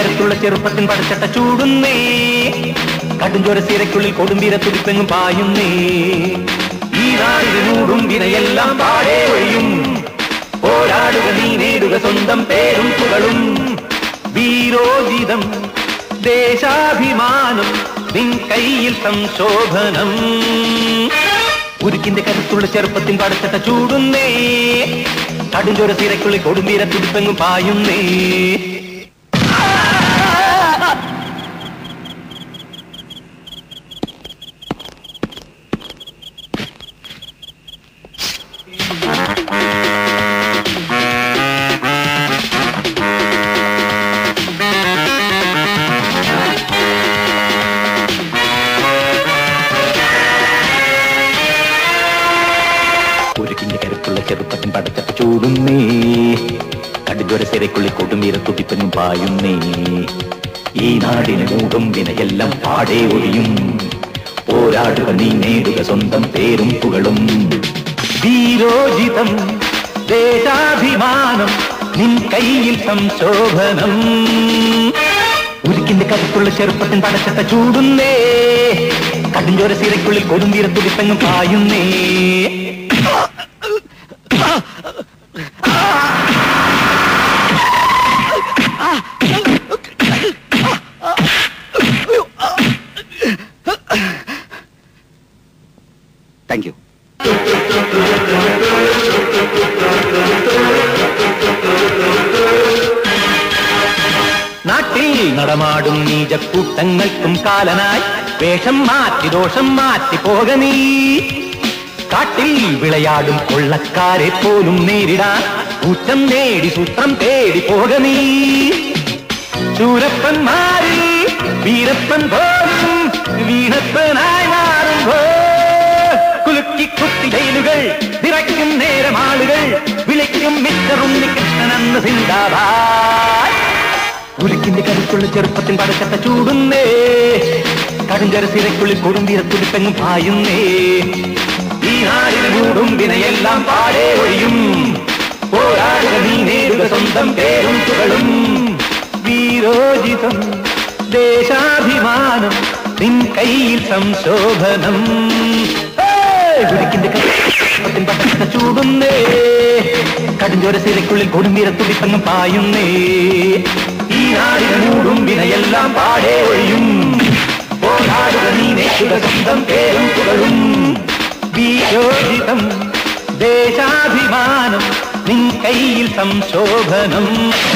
കരുത്തുള്ള ചെറുപ്പത്തിൻ പടച്ചട്ട ചൂടുന്നേ കടുംചോര സീരയ്ക്കുള്ളിൽ കൊടുമ്പീര തുടിപ്പെങ്ങും പായുന്നേ ഈ നാടിന് മൂടും വിനയെല്ലാം പാടേ ഒഴിയും പോരാടുക നീ നേടുക സ്വന്തം പേരും പുകളും വീരോജിതം ദേശാഭിമാനം നിൻ കയ്യിൽ സംശോഭനം ഉരുക്കിന്റെ കരുത്തുള്ള ചെറുപ്പത്തിൻ പടച്ചട്ട ചൂടുന്നേ കടുംചോര സീരയ്ക്കുള്ളിൽ കൊടുമ്പീര തുടിപ്പെങ്ങും പായുന്നേ ഉരുക്കിന്റെ കരുത്തുള്ള ചെറുപ്പത്തിൻ പടച്ചട്ട ചൂടുന്നേ കടുംചോര സീരയ്ക്കുള്ളിൽ കൊടുമ്പീര തുടിപ്പെങ്ങും പായുന്നേ ഈ നാടിന് മൂടും വിനയെല്ലാം പാടേ ഒഴിയും പോരാടുക നീ നേടുക സ്വന്തം പേരും പുകളും വീരോജിതം ദേശാഭിമാനം നിൻ കയ്യിൽ സംശോഭനം ഉരുക്കിന്റെ കരുത്തുള്ള ചെറുപ്പത്തിൻ പടച്ചട്ട ചൂടുന്നേ കടുംചോര സീരയ്ക്കുള്ളിൽ കൊടുമ്പീര തുടിപ്പെങ്ങും പായുന്നേ താങ്ക് യു. നാട്ടിൽ നടമാടും നീചക്കൂട്ടങ്ങൾക്കും കാലനായി വേഷം മാറ്റി ദോഷം മാറ്റി പോക നീ കാട്ടിൽ വിളയാടും കൊള്ളക്കാരെ പോലും നേരിടാൻ കൂറ്റം നേടി സൂത്രം തേടി പോക നീ ശൂരപ്പന്മാരിൽ വീരപ്പൻ പോലും വീണപ്പനായി മാറുമ്പോ കുലുക്കി കുത്തി ജയിലുകൾ നിറയ്ക്കും നേരമാളുകൾ വിളിക്കും മിസ്റ്റർ ഉണ്ണികൃഷ്ണനെന്ന് സിന്ദാബാദ് ഉരുക്കിന്റെ കരുത്തുള്ള ചെറുപ്പത്തിൻ പടച്ചട്ട ചൂടുന്നേ കടുംചോര സീരയ്ക്കുള്ളിൽ കൊടുമ്പീര തുടിപ്പെങ്ങും പായുന്നേ ഈ നാടിന് മൂടും വിനയെല്ലാം പാടേ ഒഴിയും പോരാടുക നീ നേടുക സ്വന്തം പേരും പുകളും വീരോജിതം ദേശാഭിമാനം നിൻ കയ്യിൽ സംശോഭനം ഉരുക്കിന്റെ കരുത്തിൻ പടച്ചട്ട ചൂടുന്നേ കടുംചോര സീരയ്ക്കുള്ളിൽ കൊടുമ്പീര തുടിപ്പെങ്ങും പായുന്നേ ഈ നാടിന് മൂടും വിനയെല്ലാം പാടേ ഒഴിയും പോരാടുക നീ നേടുക സ്വന്തം പേരും പുകളും വീരോജിതം ദേശാഭിമാനം നിൻ കയ്യിൽ സംശോഭനം